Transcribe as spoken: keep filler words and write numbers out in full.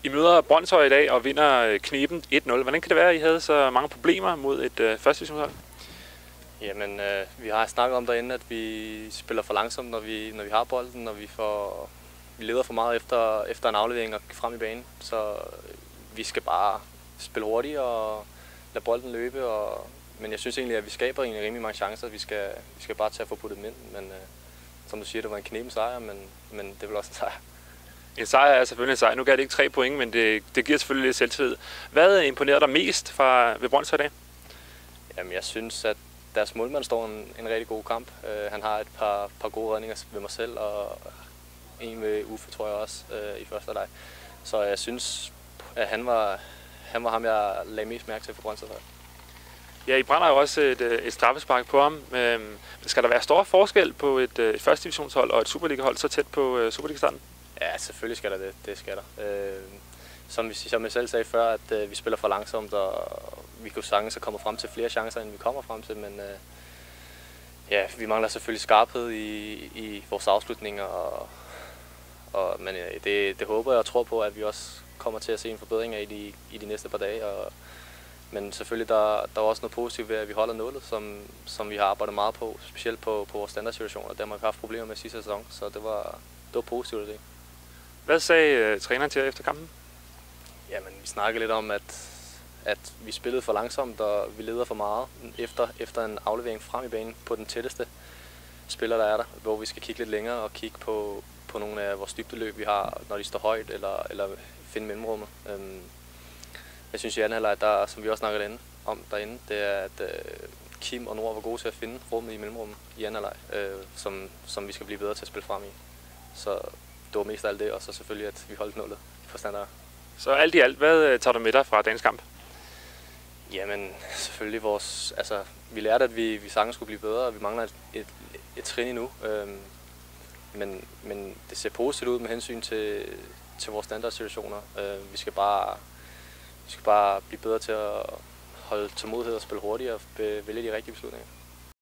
I møder Brønshøj i dag og vinder Knepen et nul. Hvordan kan det være, at I havde så mange problemer mod et øh, første divisionshold? Jamen, øh, vi har snakket om derinde, at vi spiller for langsomt, når vi, når vi har bolden, og vi, får, vi leder for meget efter, efter en aflevering og frem i banen. Så vi skal bare spille hurtigt og lade bolden løbe. Og, men jeg synes egentlig, at vi skaber egentlig rimelig mange chancer. Vi skal, vi skal bare tage at få puttet dem ind. Men øh, som du siger, det var en knepen sejr, men, men det er vel også en sejr. En sejr er selvfølgelig en sejr. Nu gav det ikke tre point, men det, det giver selvfølgelig lidt selvtillid. Hvad imponerer dig mest fra, ved Brønshøj i dag? Jamen, jeg synes, at deres målmand står en, en rigtig god kamp. Uh, han har et par, par gode redninger ved mig selv, og en med Uffe, tror jeg også, uh, i første leg. Så jeg synes, at han var, han var ham, jeg lagde mest mærke til for Brønshøj. Ja, I brænder jo også et, et straffespark på ham. Øhm, skal der være stor forskel på et, et første divisionshold og et Superliga-hold så tæt på uh, Superliga-starten? Ja, selvfølgelig skal der det. Det skal der. Uh, som, vi, som jeg selv sagde før, at uh, vi spiller for langsomt, og vi kunne sagtens have kommet frem til flere chancer, end vi kommer frem til, men uh, ja, vi mangler selvfølgelig skarphed i, i vores afslutninger, og, og, men uh, det, det håber jeg og tror på, at vi også kommer til at se en forbedring af i de, i de næste par dage. Og, men selvfølgelig, der, der er også noget positivt ved, at vi holder nullet, som, som vi har arbejdet meget på, specielt på, på vores standardsituationer. Der har vi haft problemer med sidste sæson, så det var, det var positivt at se. Hvad sagde uh, træneren til jer efter kampen? Jamen, vi snakkede lidt om, at at vi spillede for langsomt, og vi leder for meget efter, efter en aflevering frem i banen på den tætteste spiller, der er der, hvor vi skal kigge lidt længere og kigge på, på nogle af vores dybdeløb, vi har, når de står højt, eller, eller finde mellemrummet. Øhm, jeg synes i anden halvleg, der, som vi også snakkede derinde, om derinde, det er, at øh, Kim og Nord var gode til at finde rummet i mellemrummet i anden halvleg, øh, som, som vi skal blive bedre til at spille frem i. Så det var mest af alt det, og så selvfølgelig, at vi holdt nullet på standard. Så alt i alt, hvad tager du med dig fra dagens kamp? Jamen, selvfølgelig vores, altså, vi lærte, at vi, vi sagtens skulle blive bedre, og vi mangler et, et, et trin endnu. Øhm, men, men det ser positivt ud med hensyn til, til vores standardsituationer. Øh, vi, skal bare, vi skal bare blive bedre til at holde tålmodighed og spille hurtigt og vælge de rigtige beslutninger.